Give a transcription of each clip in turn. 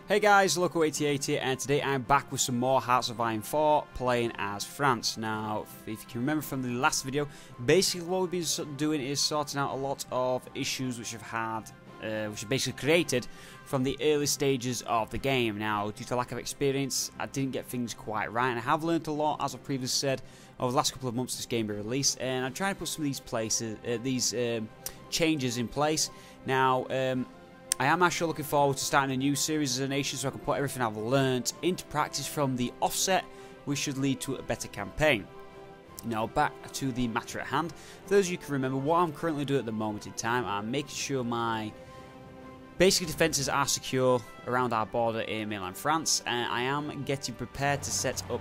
Hey guys, Loco88 here, and today I'm back with some more Hearts of Iron 4, playing as France. Now, if you can remember from the last video, basically what we've been doing is sorting out a lot of issues which which are basically created from the early stages of the game. Now, due to lack of experience, I didn't get things quite right, and I have learned a lot, as I've previously said, over the last couple of months this game be released, and I'm trying to put some of these changes in place. Now, I am actually looking forward to starting a new series as a nation so I can put everything I've learnt into practice from the offset, which should lead to a better campaign. Now, back to the matter at hand. For those of you who can remember, what I'm currently doing at the moment in time, I'm making sure my basic defences are secure around our border in mainland France, and I am getting prepared to set up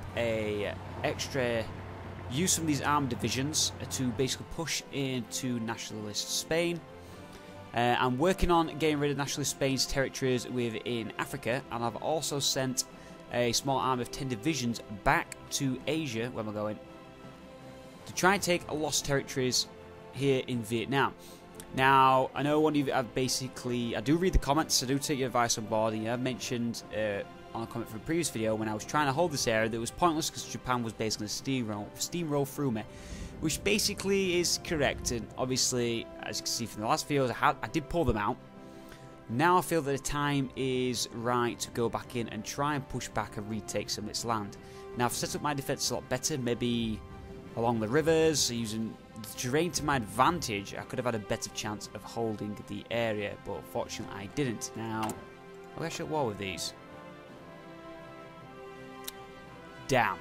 use some of these armed divisions to basically push into nationalist Spain. I'm working on getting rid of nationalist Spain's territories within Africa, and I've also sent a small army of 10 divisions back to Asia, where we're going, to try and take lost territories here in Vietnam. Now, I know one of you have I do read the comments, I do take your advice on board, and I've mentioned on a comment from a previous video when I was trying to hold this area that it was pointless because Japan was basically steamroll through me. Which basically is correct, and obviously, as you can see from the last videos, I did pull them out. Now I feel that the time is right to go back in and try and push back and retake some of its land. Now I've set up my defense a lot better, maybe along the rivers, using the terrain to my advantage. I could have had a better chance of holding the area, but fortunately I didn't. Now, are we actually at war with these? Damn.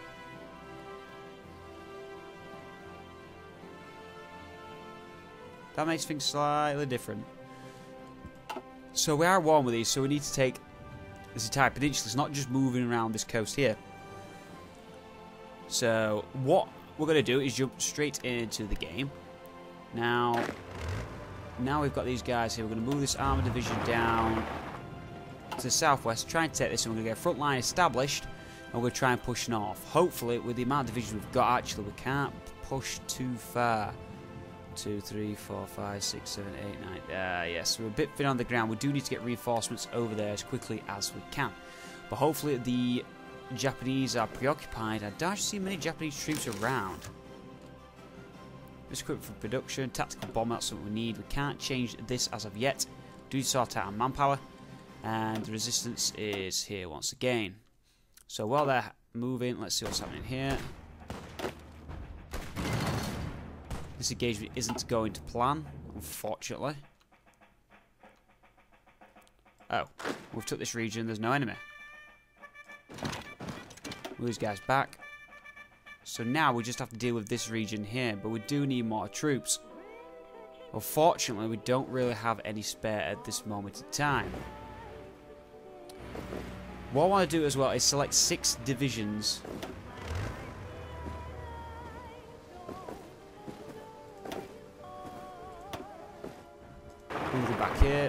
That makes things slightly different. So we are at war with these, so we need to take this entire peninsula. It's not just moving around this coast here. So what we're going to do is jump straight into the game. Now we've got these guys here. We're going to move this armoured division down to the southwest, try and take this, and we're going to get a front line established, and we're going to try and push north. Hopefully, with the amount of divisions we've got, actually, we can't push too far. 2, 3, 4, 5, 6, 7, 8, 9. Yes, we're a bit thin on the ground. We do need to get reinforcements over there as quickly as we can. But hopefully the Japanese are preoccupied. I don't see many Japanese troops around. This equipment for production, tactical bomb, that's what we need. We can't change this as of yet. Do sort out our manpower. And the resistance is here once again. So while they're moving, let's see what's happening here. This engagement isn't going to plan, unfortunately. Oh, we've took this region, there's no enemy. Move these guys back. So now we just have to deal with this region here, but we do need more troops. Unfortunately, we don't really have any spare at this moment in time. What I want to do as well is select 6 divisions. Move them back here.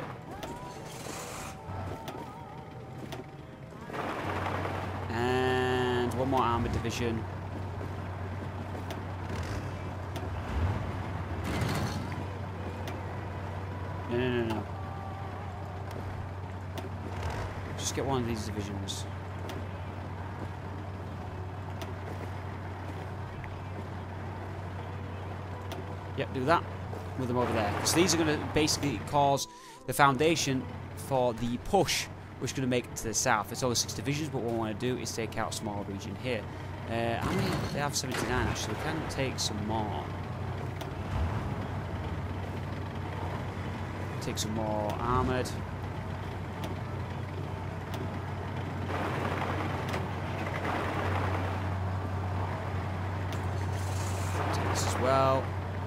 And one more armoured division. No. Just get one of these divisions. Yep, do that. With them over there. So these are going to basically cause the foundation for the push, which is going to make it to the south. It's only 6 divisions, but what we want to do is take out a small region here. How many? They have 79 actually. We can take some more. Take some more armoured. Take this as well.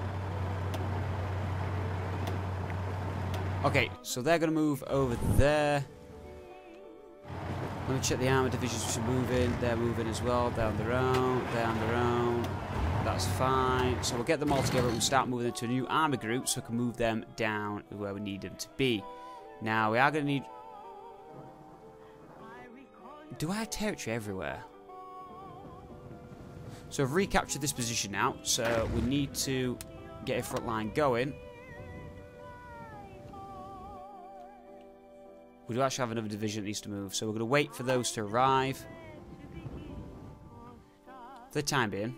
Okay, so they're going to move over there. Let me check the armoured divisions which are moving. They're moving as well. They're on their own. They're on their own. That's fine. So we'll get them all together and we'll start moving into a new army group so we can move them down where we need them to be. Now, we are going to need... Do I have territory everywhere? So I've recaptured this position now. So we need to get a front line going. We do actually have another division that needs to move, so we're going to wait for those to arrive. For the time being.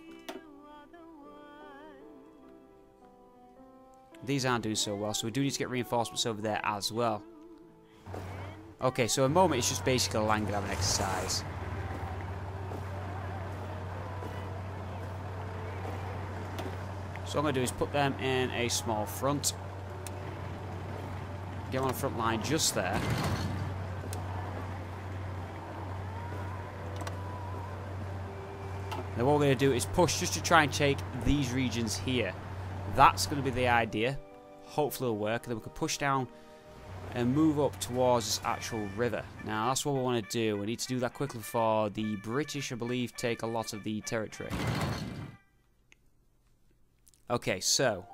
These aren't doing so well, so we do need to get reinforcements over there as well. Okay, so at the moment it's just basically a land grabbing exercise. So what I'm going to do is put them in a small front. Get them on the front line just there. Then what we're going to do is push just to try and take these regions here. That's going to be the idea. Hopefully it'll work. And then we can push down and move up towards this actual river. Now that's what we want to do. We need to do that quickly before the British, I believe, take a lot of the territory. Okay, so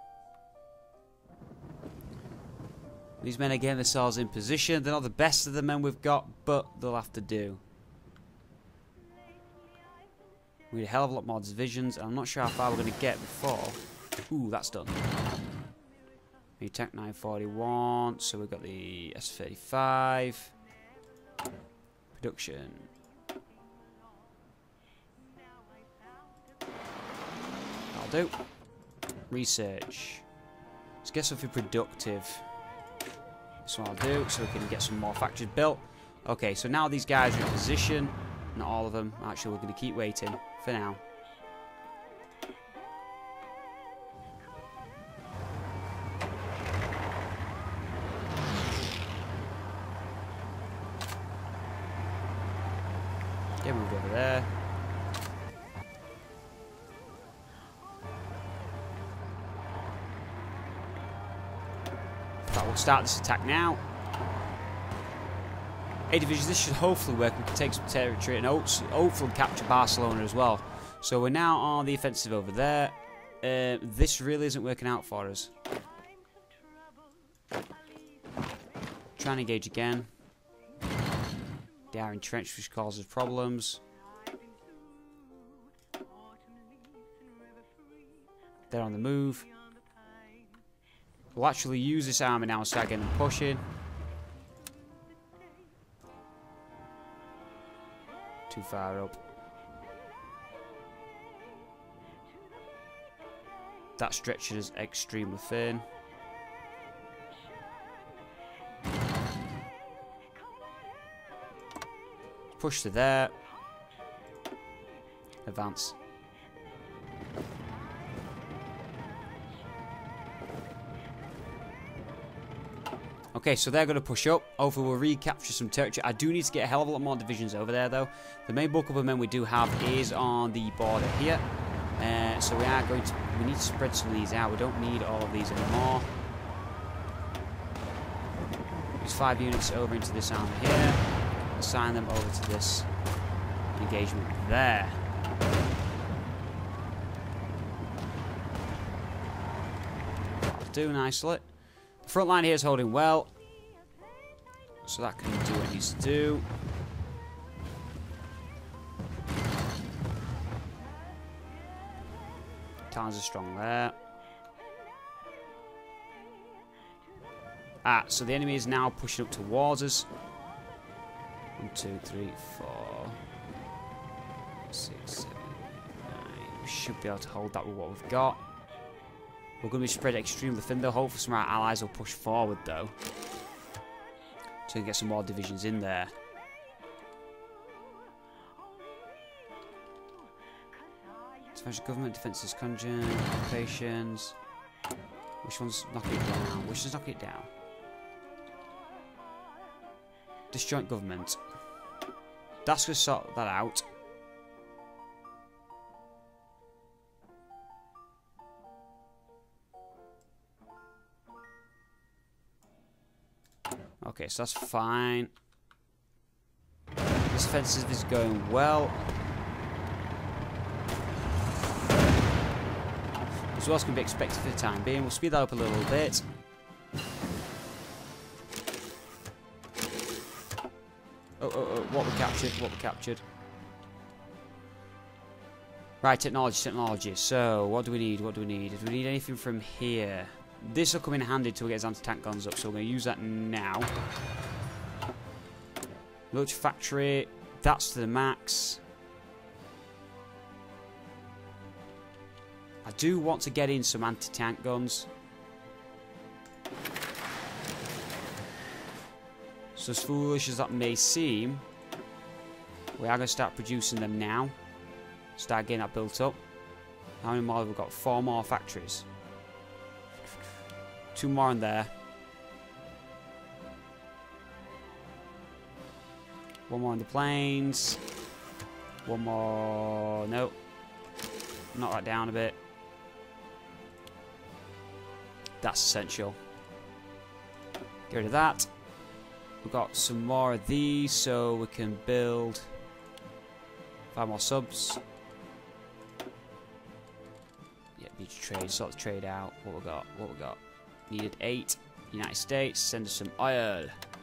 these men are getting themselves in position. They're not the best of the men we've got, but they'll have to do. We need a hell of a lot more divisions, and I'm not sure how far we're going to get before. Ooh, that's done. We tank 941, so we've got the S35. Production. That'll do. Research. Let's get something productive. That's what I'll do, so we can get some more factories built. Okay, so now these guys are in position. Not all of them. Actually, we're going to keep waiting for now. Get moved over there. We'll start this attack now. 8 divisions, this should hopefully work. We can take some territory and hopefully capture Barcelona as well. So we're now on the offensive over there. This really isn't working out for us. Trying to engage again. They are entrenched, which causes problems. They're on the move. We'll actually use this army now and start getting them pushing. Too far up. That stretch is extremely thin. Push to there. Advance. Okay, so they're going to push up. Hopefully we'll recapture some territory. I do need to get a hell of a lot more divisions over there, though. The main bulk of the men we do have is on the border here. So we need to spread some of these out. We don't need all of these anymore. Use 5 units over into this army here. Assign them over to this engagement there. That'll do nicely. The front line here is holding well, so that can do what it needs to do. Talons are strong there. So the enemy is now pushing up towards us. 1, 2, 3, 4, 6, 7, 8, 9. We should be able to hold that with what we've got. We're going to be spread extremely thin, though. Hopefully some of our allies will push forward, though. So we can get some more divisions in there. Defensive government, defenses, conjure, occupations. Which one's knocking it down? Which is knocking it down? Disjoint government. That's going to sort that out. Okay, so that's fine. This offensive is going well. As well as can be expected for the time being. We'll speed that up a little bit. Oh, what we captured. Right, technology. So, what do we need? Do we need anything from here? This will come in handy till we get his anti-tank guns up, so we're going to use that now. Military factory, that's to the max. I do want to get in some anti-tank guns. So as foolish as that may seem, we are going to start producing them now. Start getting that built up. How many more have we got? 4 more factories. 2 more in there. 1 more in the plains. 1 more. No. Knock that down a bit. That's essential. Get rid of that. We've got some more of these so we can build 5 more subs. Yeah, need to trade, sort the trade out. What we got? What we got? Needed 8. United States, send us some oil.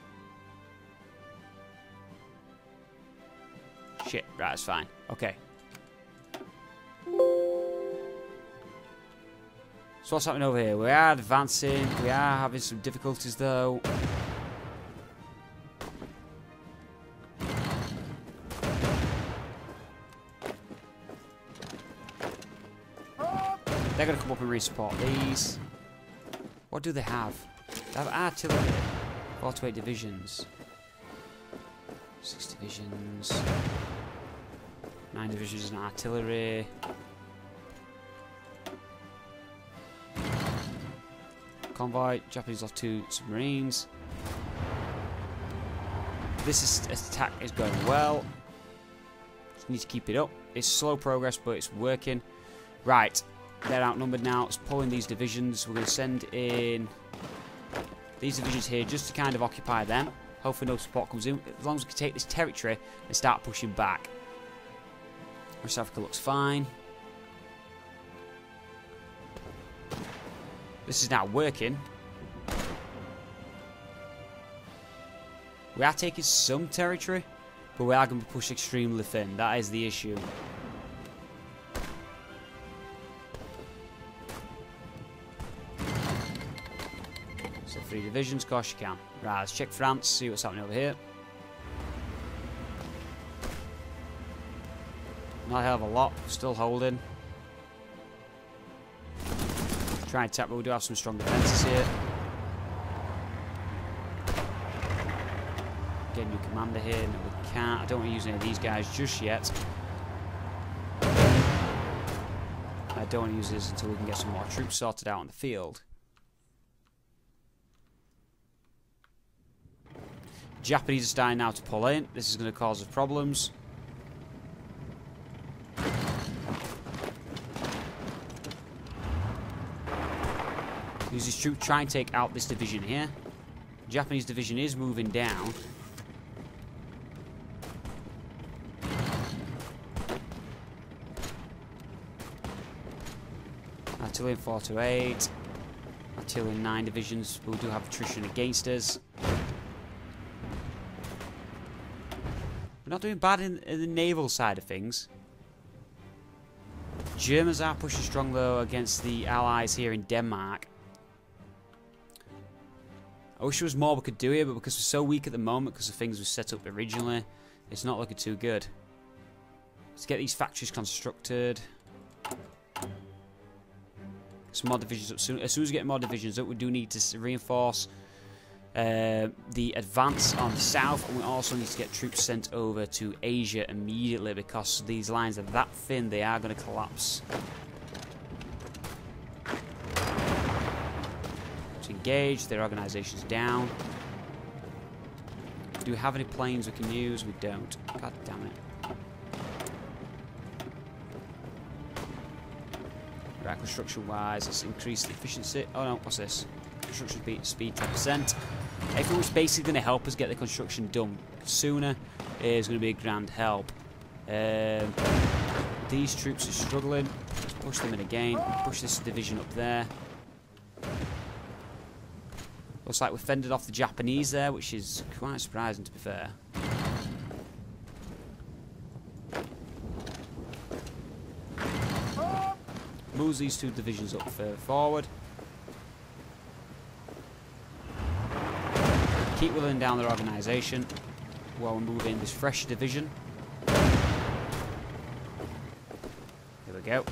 Shit, right, that's fine. Okay. So what's happening over here? We are advancing. We are having some difficulties though. They're going to come up and resupport these. What do they have? They have artillery. 4 to 8 divisions. 6 divisions. 9 divisions in artillery. Convoy. Japanese lost 2 submarines. This attack is going well. Just need to keep it up. It's slow progress, but it's working. Right. They're outnumbered now. It's pulling these divisions. We're going to send in these divisions here just to kind of occupy them. Hopefully no support comes in. As long as we can take this territory and start pushing back. West Africa looks fine. This is now working. We are taking some territory, but we are going to push extremely thin. That is the issue. So 3 divisions, of course you can. Right, let's check France, see what's happening over here. Not a hell of a lot, still holding. Try and tap, but we do have some strong defences here. Get a new commander here. No, we can't. I don't want to use any of these guys just yet. I don't want to use this until we can get some more troops sorted out on the field. Japanese are starting now to pull in. This is going to cause us problems. Use this troop, try and take out this division here. Japanese division is moving down. Artillery 4 to 8. Artillery 9 divisions. We do have attrition against us. We're not doing bad in the naval side of things. Germans are pushing strong though against the allies here in Denmark. I wish there was more we could do here, but because we're so weak at the moment because of things we set up originally, it's not looking too good. Let's get these factories constructed. Some more divisions up soon. As soon as we get more divisions up, we do need to reinforce the advance on the south, and we also need to get troops sent over to Asia immediately because these lines are that thin, they are going to collapse. To engage, their organisation's down. Do we have any planes we can use? We don't. God damn it. Right, construction-wise, let's increase the efficiency. Oh no, what's this? Construction speed 10%. Everything was basically going to help us get the construction done sooner is going to be a grand help. These troops are struggling. Let's push them in again. Push this division up there. Looks like we fended off the Japanese there, which is quite surprising to be fair. Moves these 2 divisions up further forward. Keep whittling down their organisation. while we move in this fresh division. Here we go.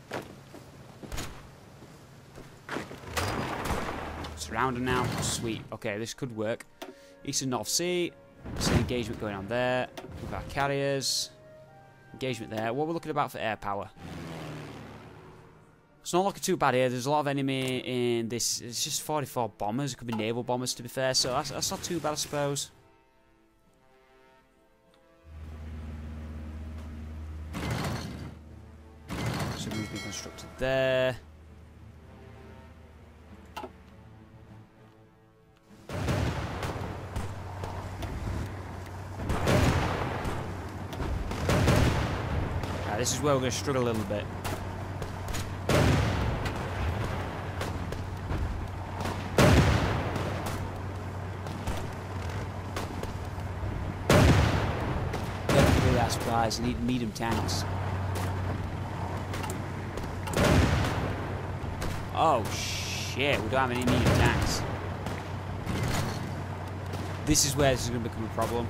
Surround them now. Sweet. Okay, this could work. Eastern North Sea. Some engagement going on there with our carriers. Engagement there. What we're looking about for air power. It's not looking too bad here. There's a lot of enemy in this. It's just 44 bombers. It could be naval bombers, to be fair. So that's not too bad, I suppose. Submarine's been constructed there. This is where we're going to struggle a little bit. Definitely that surprise. Need medium tanks. Oh shit! We don't have any medium tanks. This is where this is going to become a problem.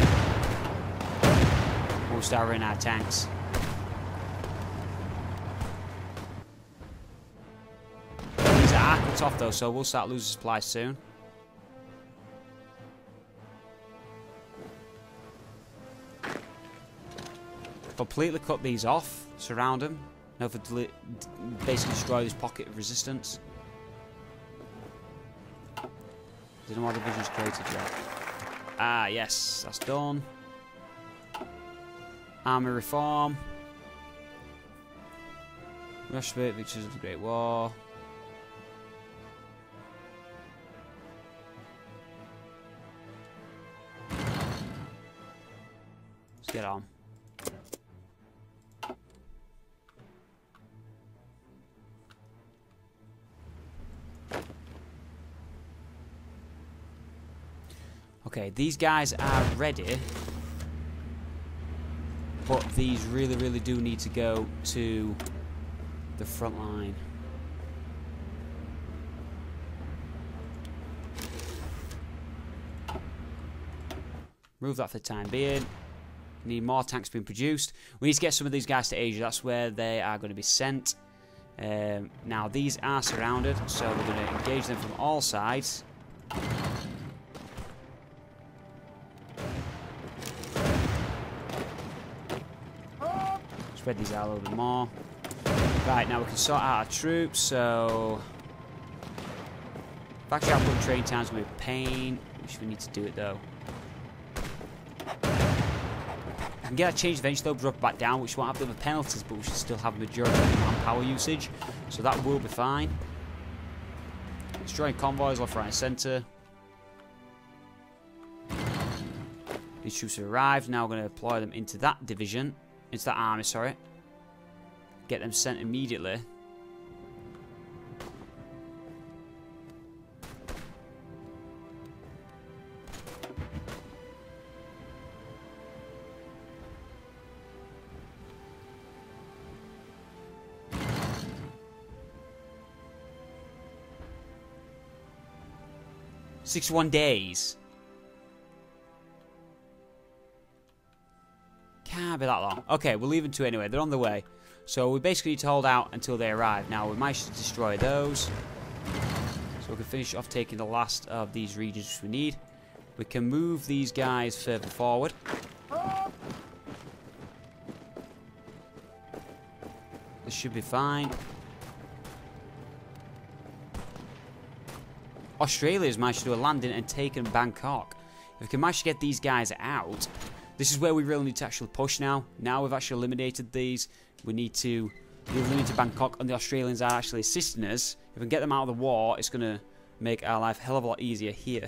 We'll start running out of tanks. Cut off though, so we'll start losing supplies soon. Completely cut these off, surround them. Now for basically destroy this pocket of resistance. There's no more divisions created yet. Ah, yes, that's done. Army reform. Rush victors of the Great War. Get on. Okay, these guys are ready, but these really do need to go to the front line. Move that for the time being. Need more tanks being produced. We need to get some of these guys to Asia. That's where they are going to be sent. Now these are surrounded, so we're going to engage them from all sides. Spread these out a little bit more. Right, now we can sort out our troops. So factory output and train times will be a pain. We need to do it though. We can get that change eventually, they'll drop back down, which won't have the other penalties, but we should still have a majority of manpower usage, so that will be fine. Destroying convoys left, right and centre. These troops have arrived, now we're going to deploy them into that division, into that army, sorry. Get them sent immediately. "61 days. Can't be that long. Okay, we'll leave them to anyway. They're on the way. So we basically need to hold out until they arrive. Now we managed to destroy those. So we can finish off taking the last of these regions we need. We can move these guys further forward. This should be fine. Australia's managed to do a landing and taken Bangkok. If we can manage to get these guys out, this is where we really need to actually push now. Now we've actually eliminated these, we need to eliminate Bangkok, and the Australians are actually assisting us. If we can get them out of the war, it's going to make our life a hell of a lot easier here.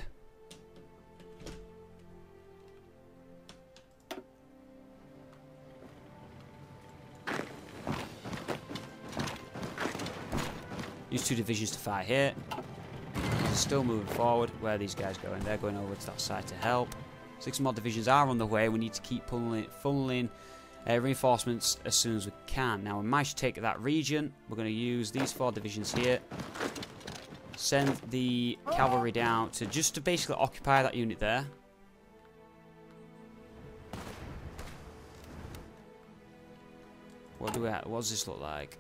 Use 2 divisions to fight here. Still moving forward. Where are these guys going? They're going over to that side to help. 6 more divisions are on the way. We need to keep funneling reinforcements as soon as we can. Now we managed to take that region. We're going to use these 4 divisions here. Send the cavalry down to just to basically occupy that unit there. What does this look like?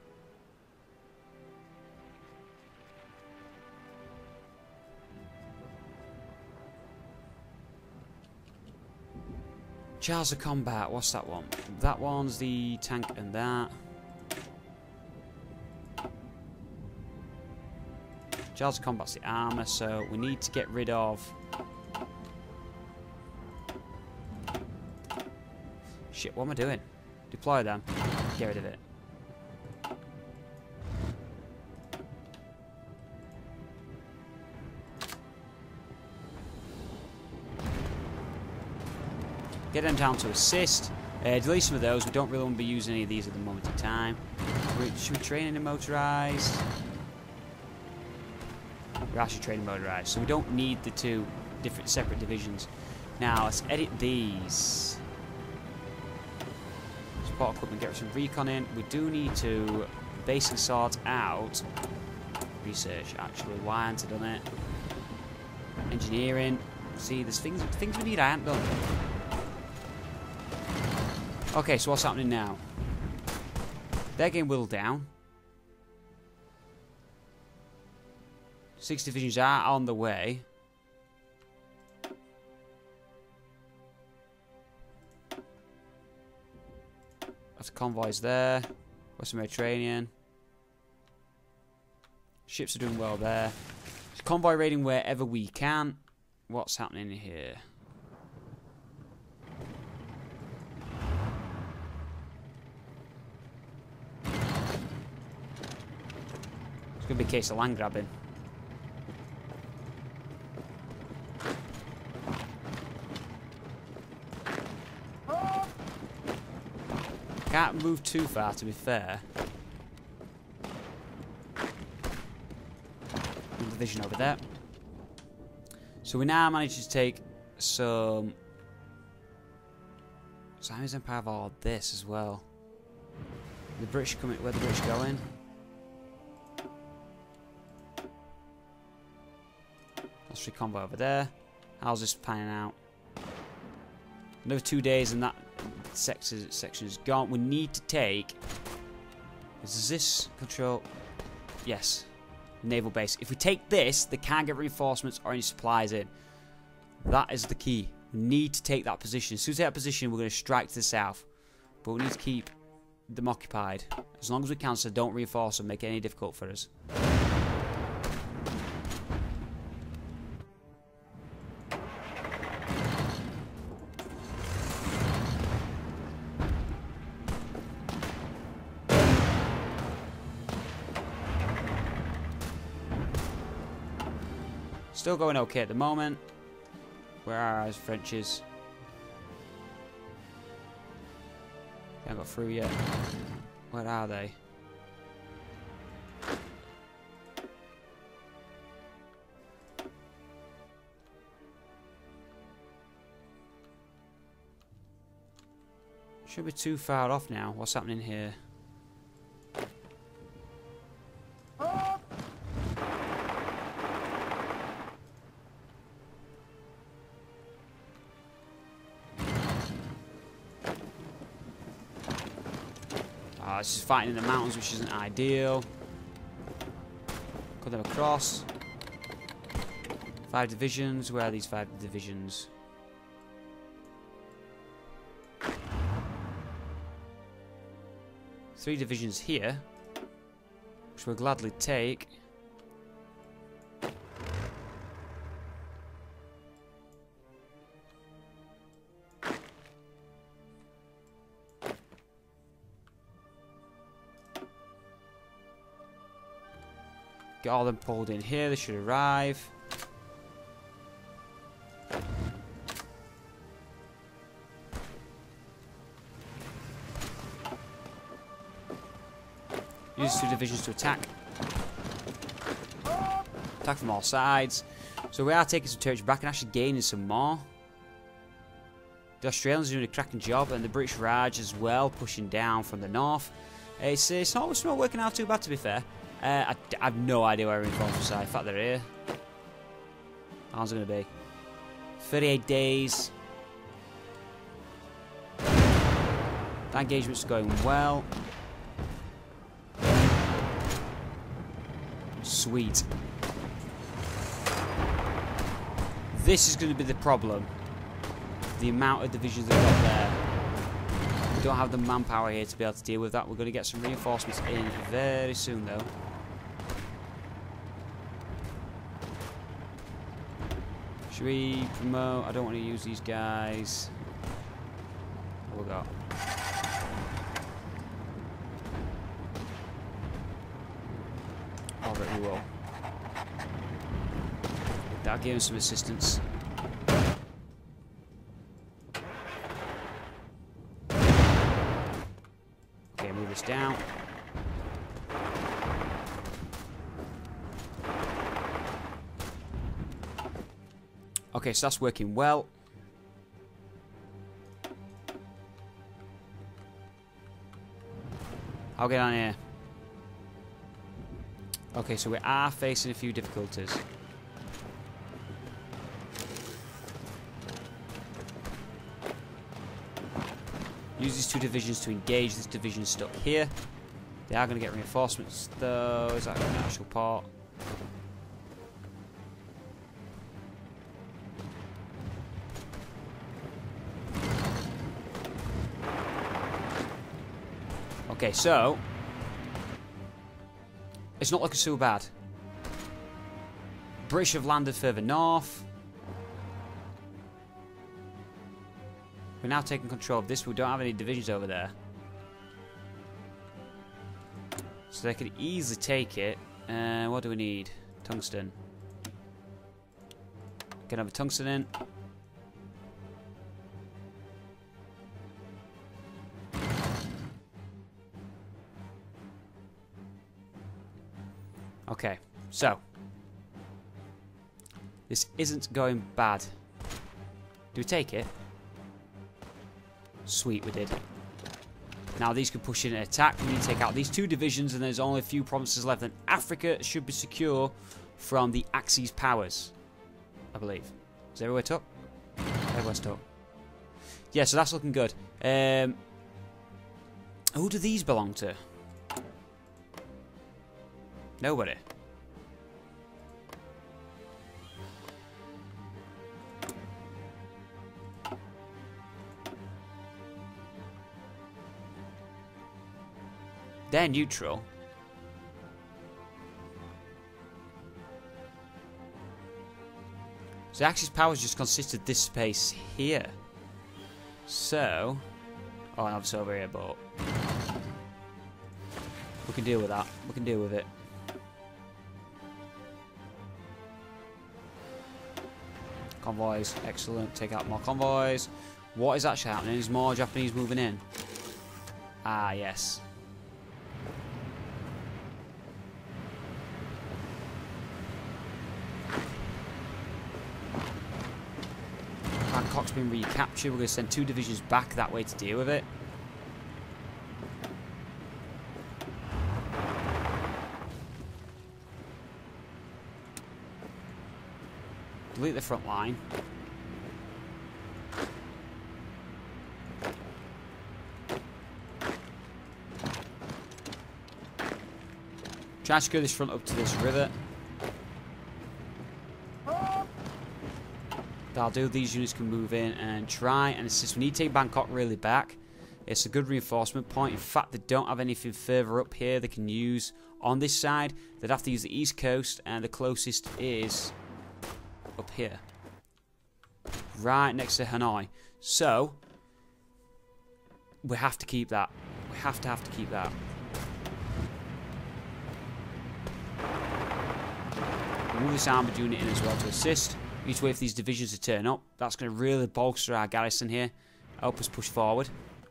Charles of Combat, what's that one? That one's the tank and that. Charles of Combat's the armour, so we need to get rid of... Shit, what am I doing? Deploy them. Get rid of it. Get them down to assist. Delete some of those. We don't really want to be using any of these at the moment in time. Should we train in a motorised? We're actually training motorised, so we don't need the two different separate divisions. Now let's edit these. Support equipment, get some recon in. We do need to basically sort out research. Actually, why haven't I done it? Engineering. See, there's things we need I haven't done. Okay, so what's happening now? They're getting whittled down. 6 divisions are on the way. That's convoys there. Western Mediterranean. Ships are doing well there. Convoy raiding wherever we can. What's happening here? It's going to be a case of land grabbing. Can't move too far, to be fair. Division over there. So we now managed to take some... Simon's Empire have all this as well. The British coming... Where the British going? Let's reconvoy over there. How's this panning out? Another 2 days and that section is gone. We need to take... Does this control... Yes. Naval base. If we take this, they can't get reinforcements or any supplies in. That is the key. We need to take that position. As soon as we take that position, we're going to strike to the south. But we need to keep them occupied. As long as we can, so don't reinforce them, make it any difficult for us. Still going okay at the moment. Where are our Frenches? They haven't got through yet. Where are they? Should be too far off now. What's happening here? It's just fighting in the mountains, which isn't ideal. Cut them across. 5 divisions. Where are these 5 divisions? Three divisions here, which we'll gladly take. Get all them pulled in here. They should arrive. Use 2 divisions to attack. Attack from all sides. So we are taking some territory back and actually gaining some more. The Australians are doing a cracking job, and the British Raj as well, pushing down from the north. It's not working out too bad, to be fair. I have no idea where reinforcements are. In fact, they're here. How long's it going to be? 38 days. That engagement's going well. Sweet. This is going to be the problem. The amount of divisions they've got there. We don't have the manpower here to be able to deal with that. We're going to get some reinforcements in very soon, though. Should we promote? I don't want to use these guys. What we got? Oh, but we will. That'll give him some assistance. Okay, move this down. Okay, so that's working well. I'll get on here. Okay, so we are facing a few difficulties. Use these 2 divisions to engage this division stuck here. They are going to get reinforcements, though. Is that an actual part? Okay, so it's not looking so bad. British have landed further north. We're now taking control of this. We don't have any divisions over there, so they could easily take it. What do we need? Tungsten. Can have a tungsten in. Okay, so this isn't going bad. Do we take it? Sweet, we did. Now these can push in and attack. We need to take out these 2 divisions, and there's only a few provinces left. And Africa should be secure from the Axis powers, I believe. Is everywhere top? Everywhere's top. Yeah, so that's looking good. Who do these belong to? Nobody. They're neutral. So Axis powers just consist of this space here. So, oh, and obviously over here, but we can deal with that. We can deal with it. Convoys, excellent. Take out more convoys. What is actually happening? Is more Japanese moving in? Ah, yes. Bangkok's been recaptured. We're going to send 2 divisions back that way to deal with it. Delete the front line. Try to secure this front up to this river. That'll do. These units can move in and try and assist. We need to take Bangkok really back. It's a good reinforcement point. In fact, they don't have anything further up here they can use on this side. They'd have to use the east coast, and the closest is up here, right next to Hanoi. So we have to keep that. We have to keep that. Move this armoured unit in as well to assist. We need to wait for these divisions to turn up. That's going to really bolster our garrison here. Help us push forward.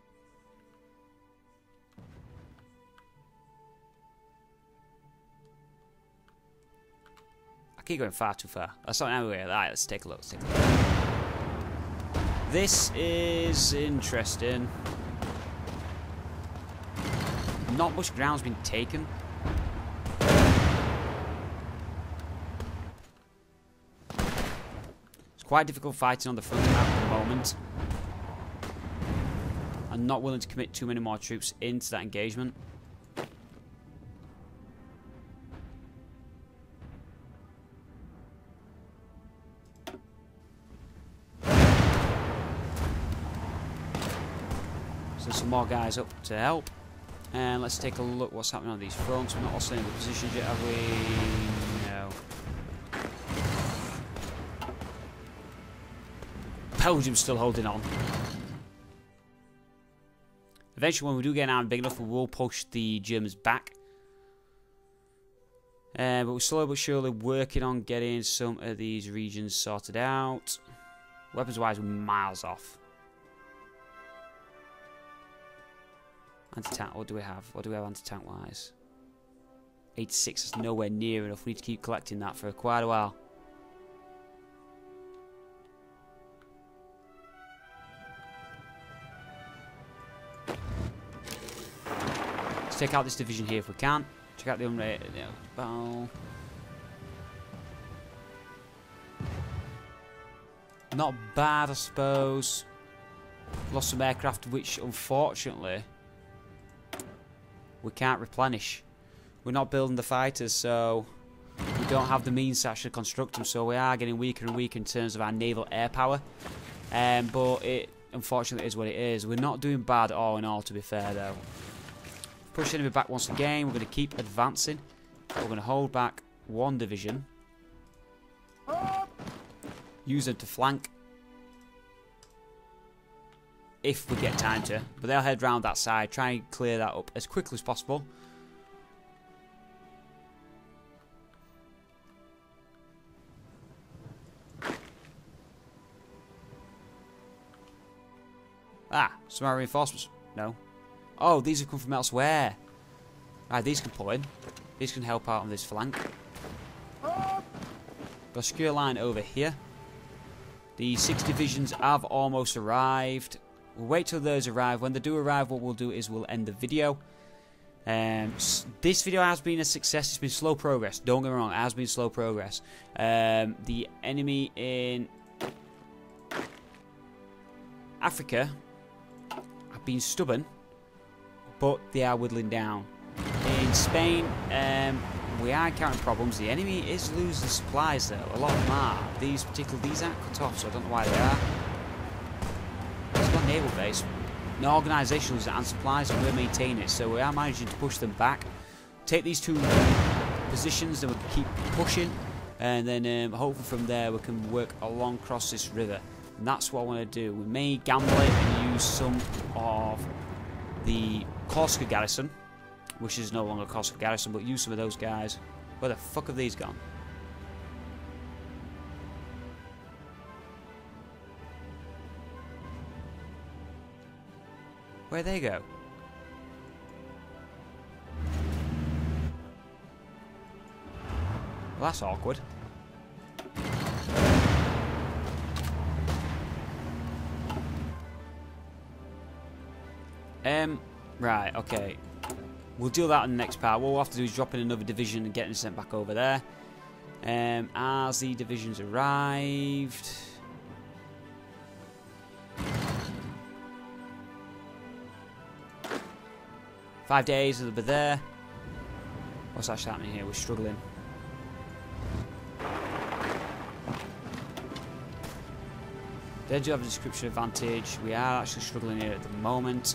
I keep going far too far. That's not anywhere. Alright, let's take a look. Let's take a look. This is interesting. Not much ground's been taken. It's quite difficult fighting on the front at the moment. I'm not willing to commit too many more troops into that engagement. So some more guys up to help. And let's take a look what's happening on these fronts. We're not also in the positions yet, have we? No. Belgium's still holding on. Eventually, when we do get an army big enough, we will push the Germans back. But we're slowly but surely working on getting some of these regions sorted out. Weapons-wise, we're miles off. Anti-tank, what do we have? What do we have anti-tank-wise? 86 is nowhere near enough. We need to keep collecting that for quite a while. Let's take out this division here if we can. Check out the unrated battle. Not bad, I suppose. Lost some aircraft, which unfortunately we can't replenish. We're not building the fighters, so we don't have the means to actually construct them. So we are getting weaker and weaker in terms of our naval air power. But it unfortunately is what it is. We're not doing bad all in all, to be fair, though. Push the enemy back once again. We're going to keep advancing. We're going to hold back one division. Use them to flank. If we get time to. But they'll head round that side. Try and clear that up as quickly as possible. Ah, some more reinforcements. No. Oh, these have come from elsewhere. Right, these can pull in. These can help out on this flank. Got a secure line over here. The 6 divisions have almost arrived. We'll wait till those arrive. When they do arrive, what we'll do is we'll end the video. This video has been a success. It's been slow progress. Don't get me wrong, it has been slow progress. The enemy in Africa have been stubborn, but they are whittling down. In Spain, we are encountering problems. The enemy is losing supplies, though. A lot of them are. These aren't cut off, so I don't know why they are. It's got a naval base. No organisation loses and supplies, and we're maintaining it. So we are managing to push them back. Take these 2 positions, then we'll keep pushing. And then hopefully from there we can work along across this river. And that's what I want to do. We may gamble it and use some of the Corsica garrison, which is no longer Corsica garrison, but use some of those guys. Where the fuck have these gone? Where'd they go? Well, that's awkward. Right, okay. We'll deal that in the next part. What we'll have to do is drop in another division and get them sent back over there. As the divisions arrived... 5 days, they'll be there. What's actually happening here? We're struggling. They do have a description advantage. We are actually struggling here at the moment.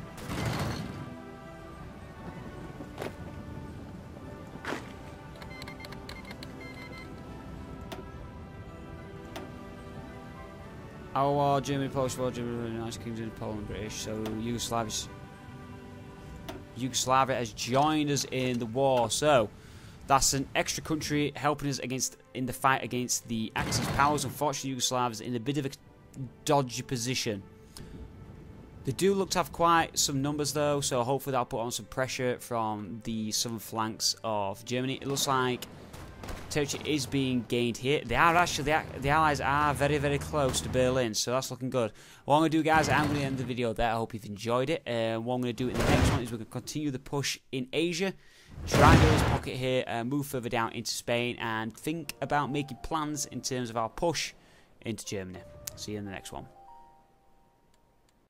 Our war, Germany, Polish war, Germany, United Kingdom, Poland, British. So Yugoslavia has joined us in the war. So that's an extra country helping us in the fight against the Axis powers. Unfortunately, Yugoslavia is in a bit of a dodgy position. They do look to have quite some numbers though, so hopefully that'll put on some pressure from the southern flanks of Germany. It looks like territory is being gained here. They are actually, the Allies are very, very close to Berlin, so that's looking good. What I'm going to do, guys, I'm going to end the video there. I hope you've enjoyed it. What I'm going to do in the next one is we're going to continue the push in Asia, try and do this pocket here, move further down into Spain, and think about making plans in terms of our push into Germany. See you in the next one.